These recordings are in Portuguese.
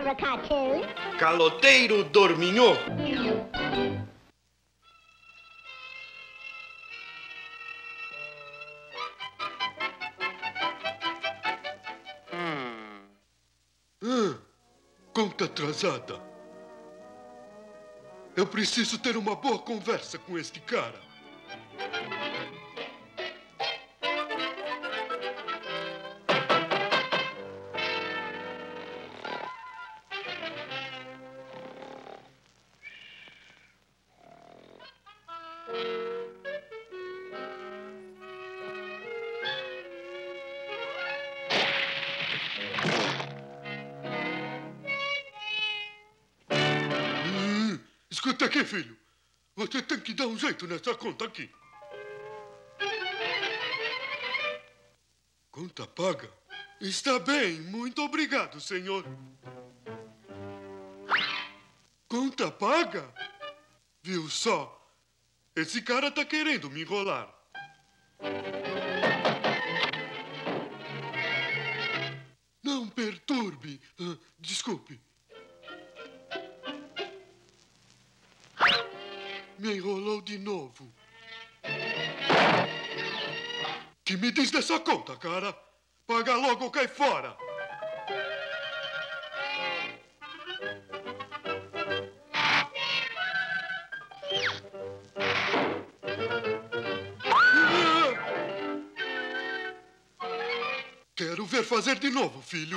a cartoon? Caloteiro dorminhoco. Conta atrasada. Eu preciso ter uma boa conversa com este cara. Escuta aqui, filho. Você tem que dar um jeito nessa conta aqui. Conta paga? Está bem, muito obrigado, senhor. Conta paga? Viu só? Esse cara tá querendo me enrolar. Não perturbe. Desculpe. Me enrolou de novo. Que me diz dessa conta, cara? Paga logo ou cai fora. Quero ver fazer de novo, filho.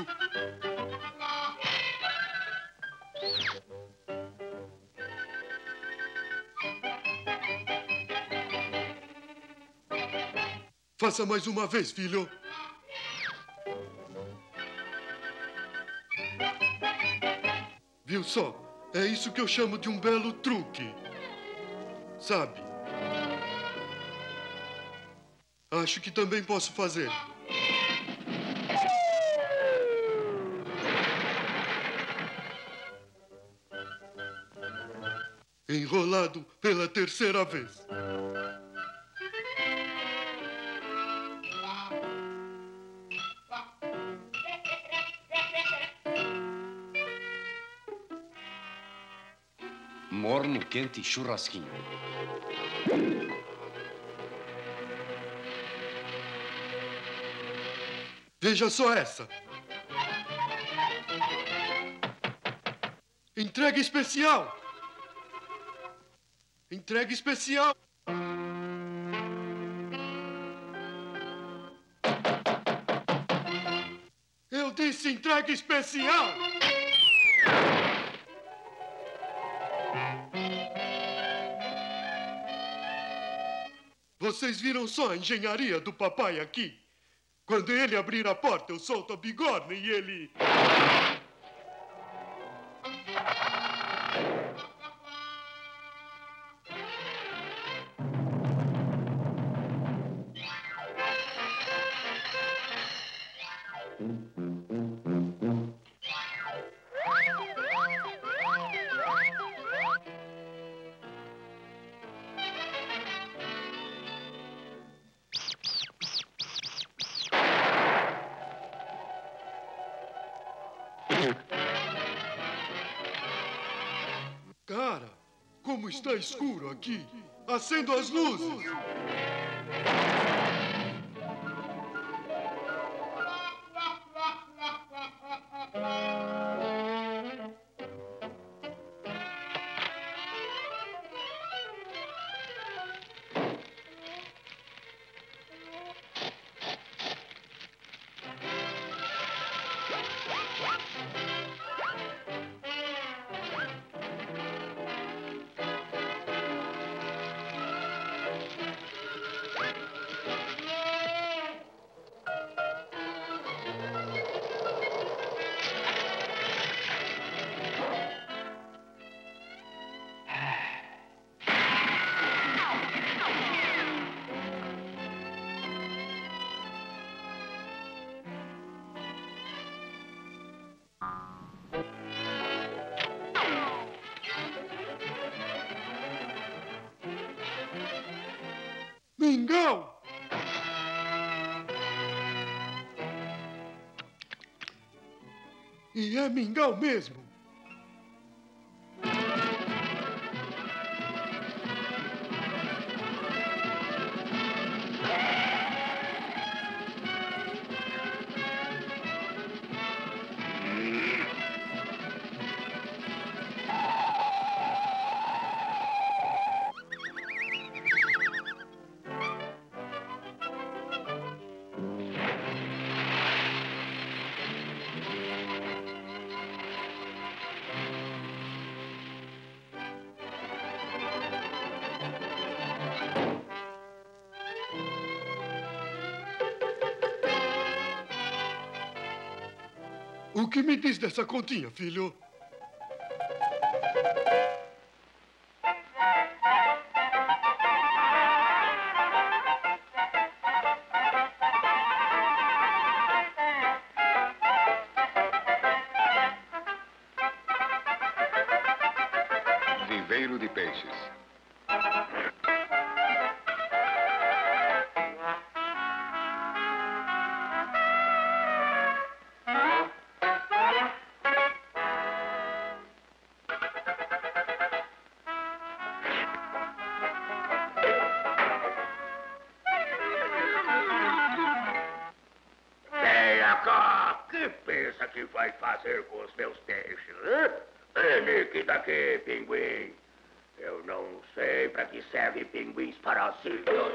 Faça mais uma vez, filho. Viu só? É isso que eu chamo de um belo truque. Sabe? Acho que também posso fazer. Enrolado pela terceira vez. Morno, quente e churrasquinho. Veja só essa. Entrega especial. Entrega especial. Eu disse entrega especial. Vocês viram só a engenharia do papai aqui? Quando ele abrir a porta, eu solto a bigorna e ele... Cara, como está escuro aqui. Acendo as luzes. É mingau mesmo. O que me diz dessa continha, filho? Viveiro de peixes. Venha cá, que pensa que vai fazer com os meus peixes, hein? Nique daqui, pinguim. Eu não sei para que serve pinguins parasitas.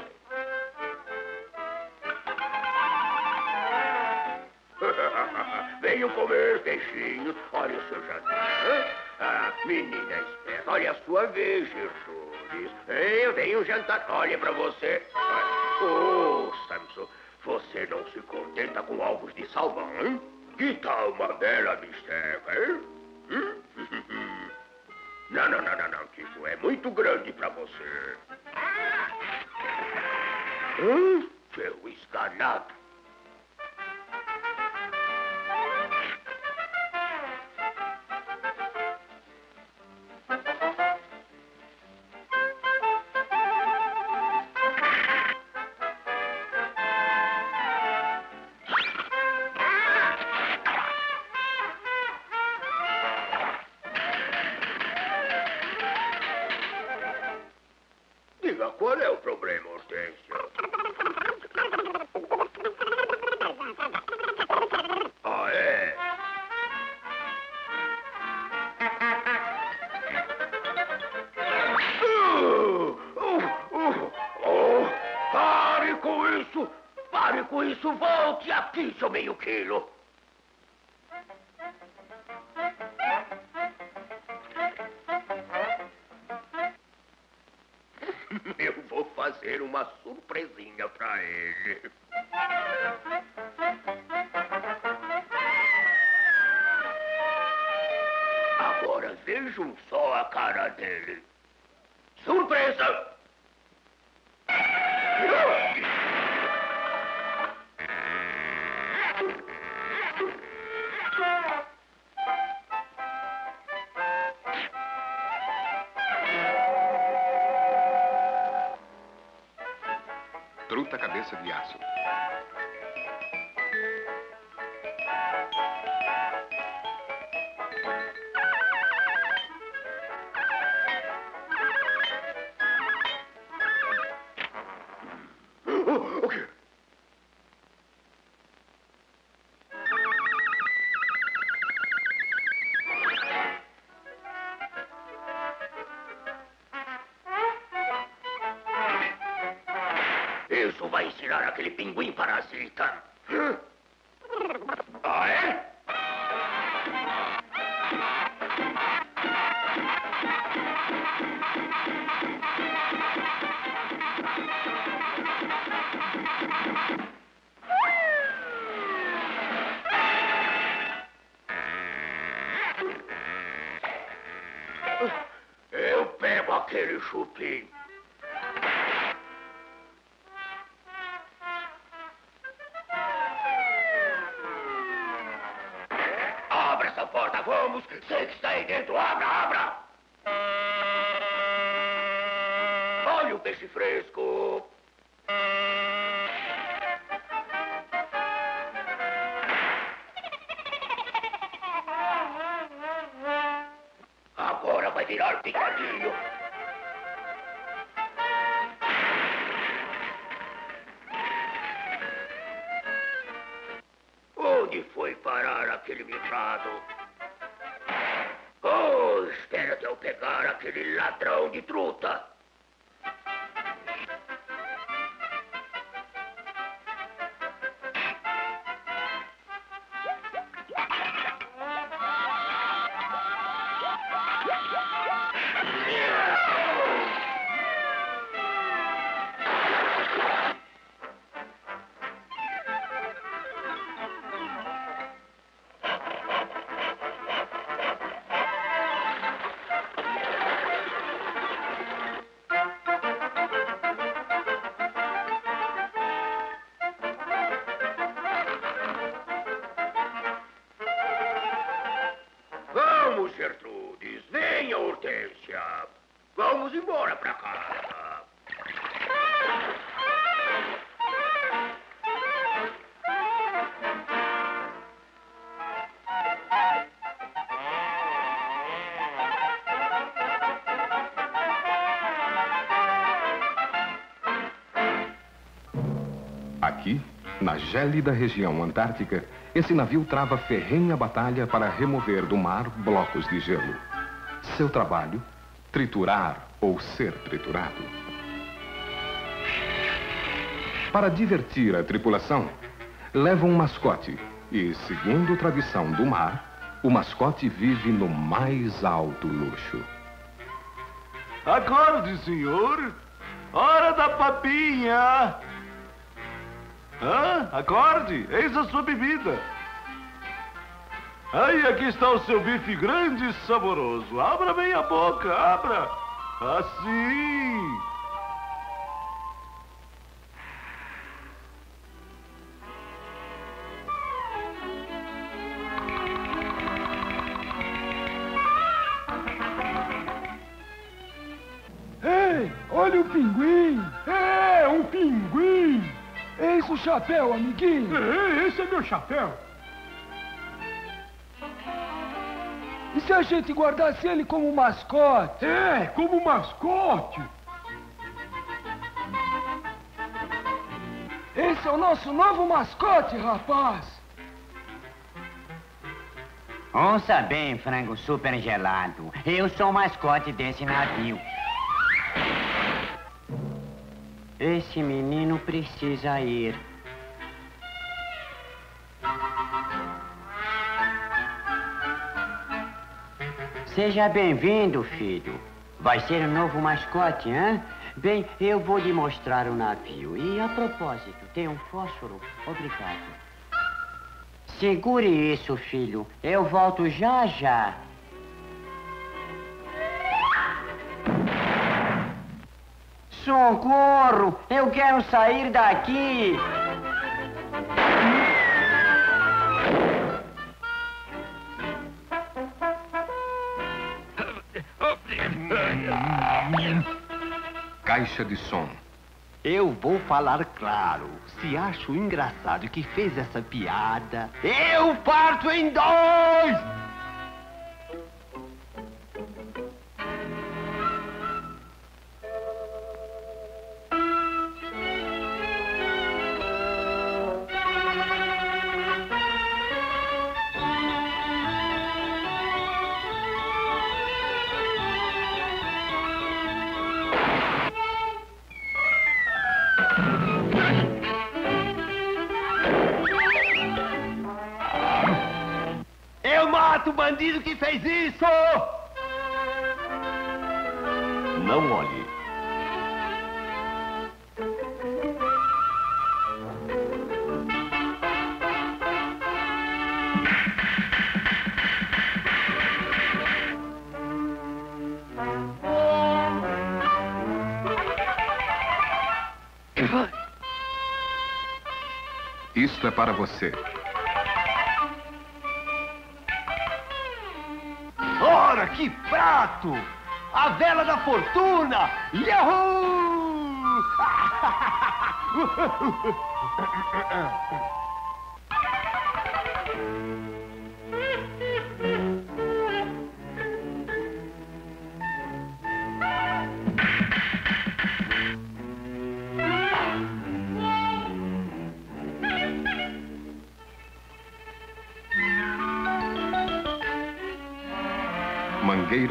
Venham comer, peixinhos. Olha o seu jantar. Ah, menina esperta, olha a sua vez, Gertrudes. Eu tenho jantar. Olha para você. Oh, Samson, você não se contenta com ovos de salmão, hein? Que tal uma bela bisteca, hein? Não, que isso é muito grande para você. Seu esganado. Diga, qual é o problema, Hortência? Ah, é? Pare com isso! Pare com isso! Volte aqui, seu meio quilo! Eu vou fazer uma surpresinha pra ele. Agora vejam só a cara dele. Surpresa! Truta cabeça de aço. O quê? Isso vai ensinar aquele pinguim parasita. Ah, é? Eu pego aquele chupim. Abra essa porta, vamos! Sei que está aí dentro, abra! Olha o peixe fresco! vai virar picadinho. Onde foi parar aquele mimado? Oh, espera até eu pegar aquele ladrão de truta. Vamos, Gertrudes. Venha, Hortência. Vamos embora pra casa. Aqui, na gélida região antártica, esse navio trava ferrenha batalha para remover do mar blocos de gelo. Seu trabalho, triturar ou ser triturado. Para divertir a tripulação, leva um mascote e, segundo tradição do mar, o mascote vive no mais alto luxo. Acorde, senhor. Hora da papinha. Acorde, eis a sua bebida. Aí, aqui está o seu bife grande e saboroso. Abra bem a boca, abra. Assim. Ei, olha o pinguim! É, um pinguim! Eis o chapéu, amiguinho! Esse é meu chapéu! E se a gente guardasse ele como mascote? É, como mascote! Esse é o nosso novo mascote, rapaz! Ouça bem, frango super gelado. Eu sou o mascote desse navio. Esse menino precisa ir. Seja bem-vindo, filho. Vai ser o novo mascote, hein? Bem, eu vou lhe mostrar o navio. E, a propósito, tem um fósforo? Obrigado. Segure isso, filho. Eu volto já já. Socorro! Eu quero sair daqui! Caixa de som. Eu vou falar claro. Se acho engraçado que fez essa piada, eu parto em dois! Eu mato o bandido que fez isso! Não olhe. Isto é para você. Ora, que prato! A vela da fortuna! Yahoo!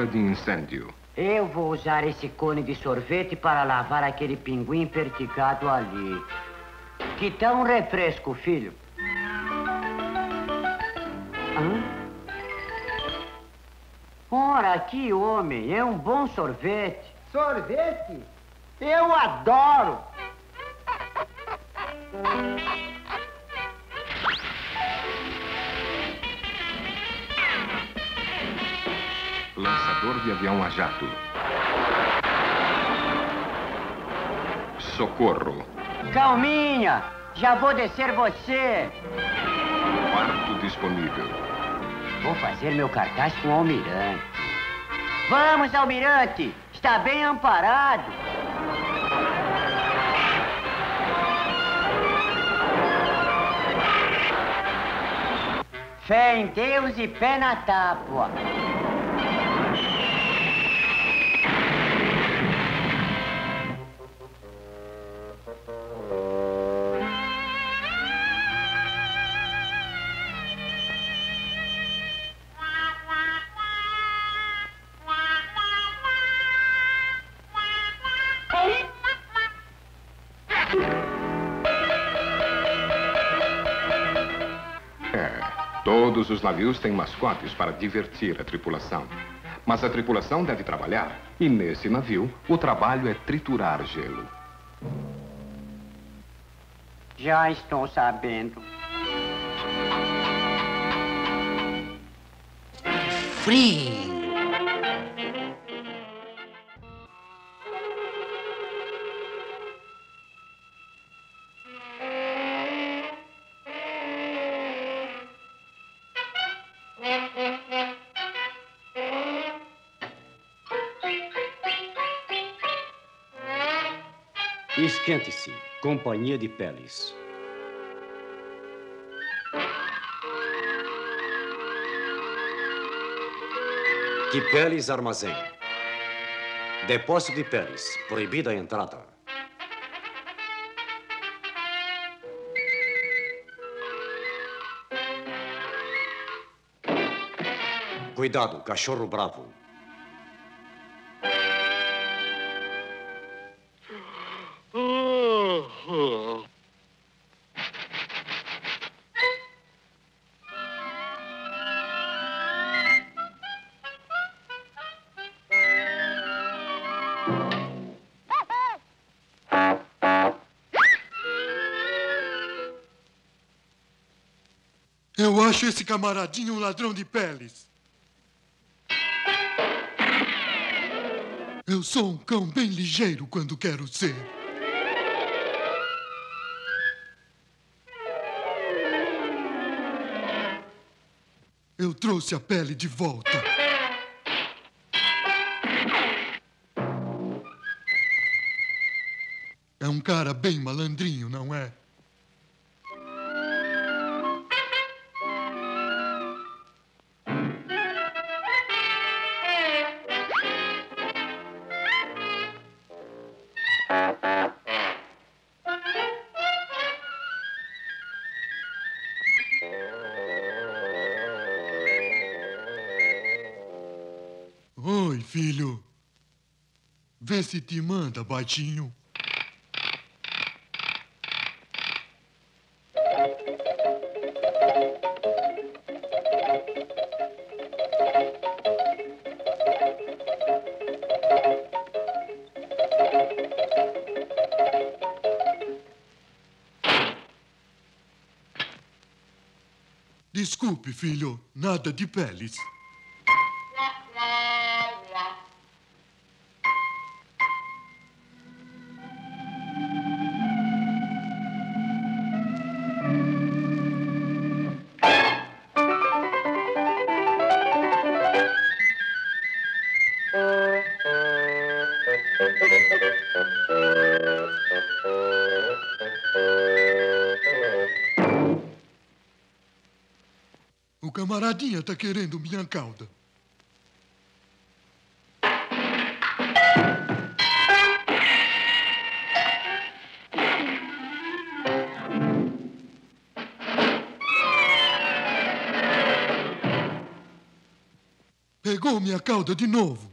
bandeira de incêndio. Eu vou usar esse cone de sorvete para lavar aquele pinguim perticado ali. Que tal um refresco, filho? Hã? Ora, aqui, homem, é um bom sorvete. Sorvete? Eu adoro! Lançador de avião a jato. Socorro. Calminha, já vou descer você. Quarto disponível. Vou fazer meu cartaz com o almirante. Vamos, almirante! Está bem amparado. Fé em Deus e pé na tábua. Todos os navios têm mascotes para divertir a tripulação. Mas a tripulação deve trabalhar. E nesse navio, o trabalho é triturar gelo. Já estou sabendo. Frio! Esquente-se, Companhia de Peles. Que Peles Armazém. Depósito de peles. Proibida a entrada. Cuidado, cachorro bravo. Eu acho esse camaradinho um ladrão de peles. Eu sou um cão bem ligeiro quando quero ser. Eu trouxe a pele de volta. É um cara bem malandrinho, não é? Oi, filho. Vê se te manda, baixinho. Desculpe, filho. Nada de peles. O camaradinha tá querendo minha cauda. escorregou minha cauda de novo.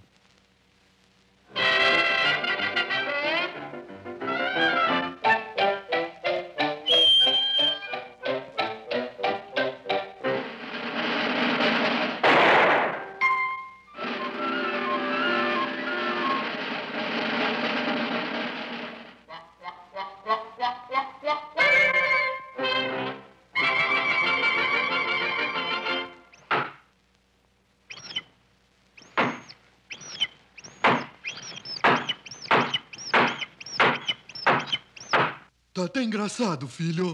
Tá até engraçado, filho.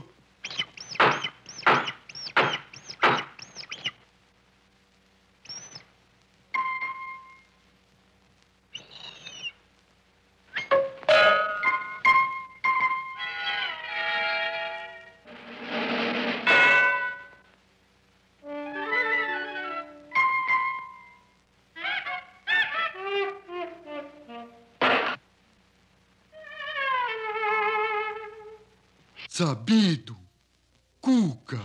Sabido. Cuca.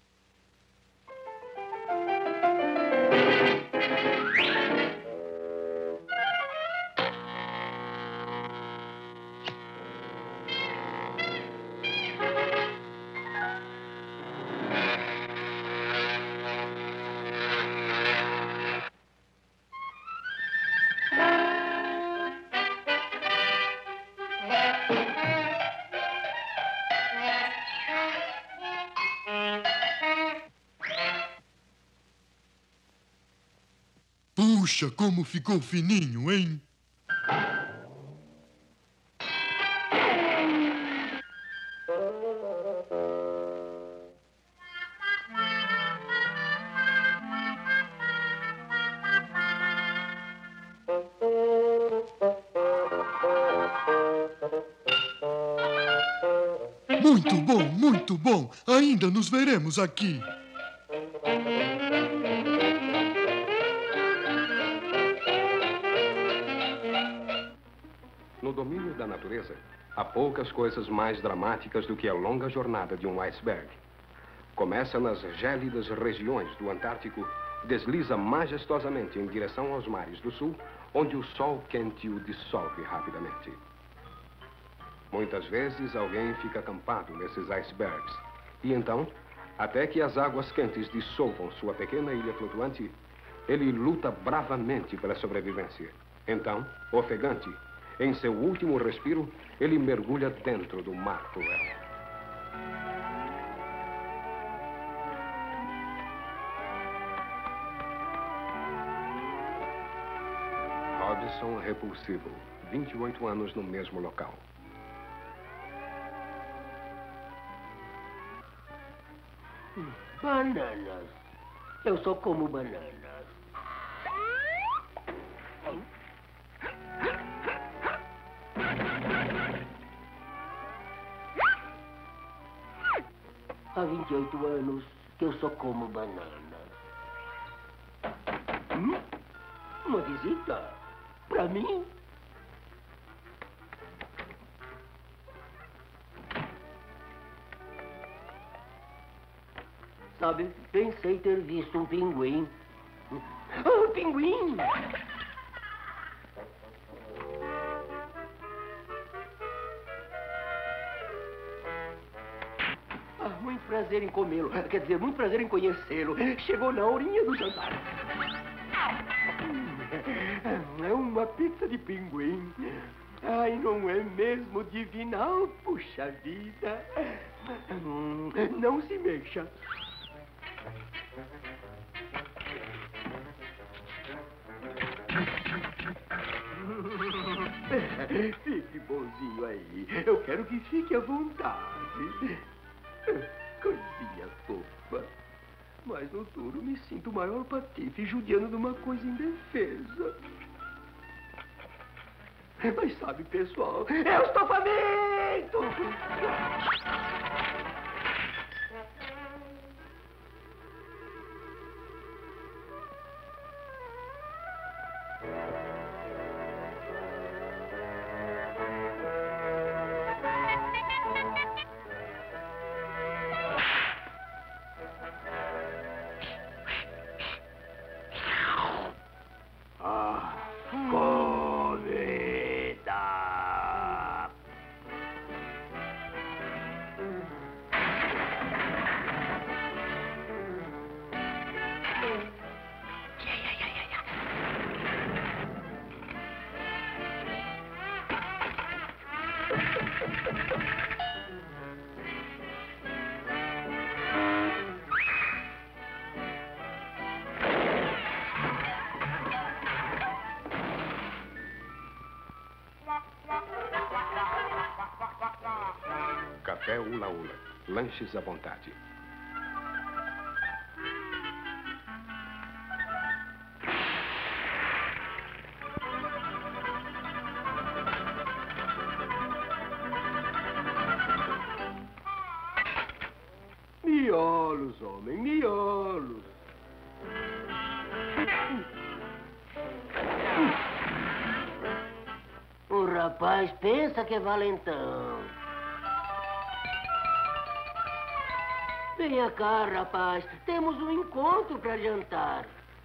Puxa, como ficou fininho, hein? Muito bom, muito bom. Ainda nos veremos aqui. No domínio da natureza, há poucas coisas mais dramáticas do que a longa jornada de um iceberg. Começa nas gélidas regiões do Antártico, desliza majestosamente em direção aos mares do sul, onde o sol quente o dissolve rapidamente. Muitas vezes alguém fica acampado nesses icebergs. E então, até que as águas quentes dissolvam sua pequena ilha flutuante, ele luta bravamente pela sobrevivência. Então, ofegante, em seu último respiro, ele mergulha dentro do mar cruel. Robson Repulsivo, 28 anos no mesmo local. Bananas. Eu só como bananas. Há 28 anos que eu só como bananas. Uma visita? Pra mim? Sabe, pensei ter visto um pinguim. Ah, um pinguim! Muito prazer em comê-lo. Quer dizer, muito prazer em conhecê-lo. Chegou na horinha do jantar. É uma pizza de pinguim. Ai, não é mesmo divinal? Puxa vida. Não se mexa. Fique bonzinho aí. Eu quero que fique à vontade. Coisinha fofa. Mas no duro me sinto o maior patife judiando de uma coisa indefesa. Mas sabe, pessoal, eu estou faminto! Café Ula Ula. Lanches à vontade. Miolos, homem, miolos. O rapaz pensa que é valentão. Venha cá, rapaz. Temos um encontro para jantar.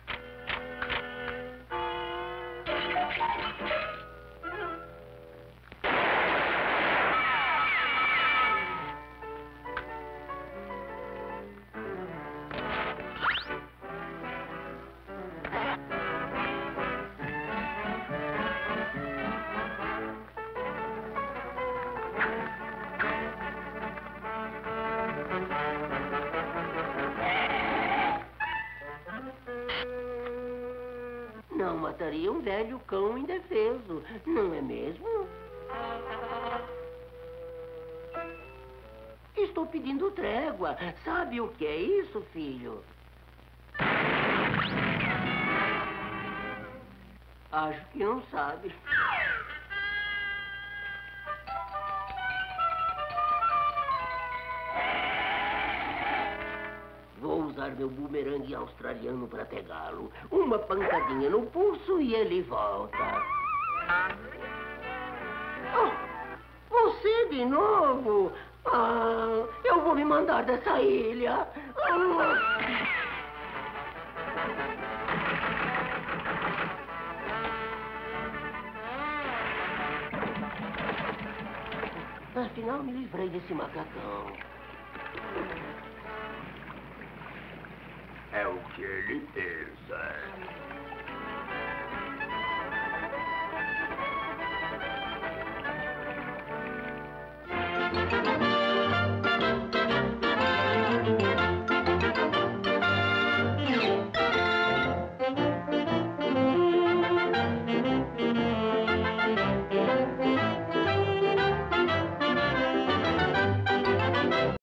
Não mataria um velho cão indefeso, não é mesmo? Estou pedindo trégua. Sabe o que é isso, filho? Acho que não sabe. Vou usar meu bumerangue australiano para pegá-lo. Uma pancadinha no pulso e ele volta. Oh, você de novo? Ah, eu vou me mandar dessa ilha. Afinal, me livrei desse macacão. É o que ele pensa.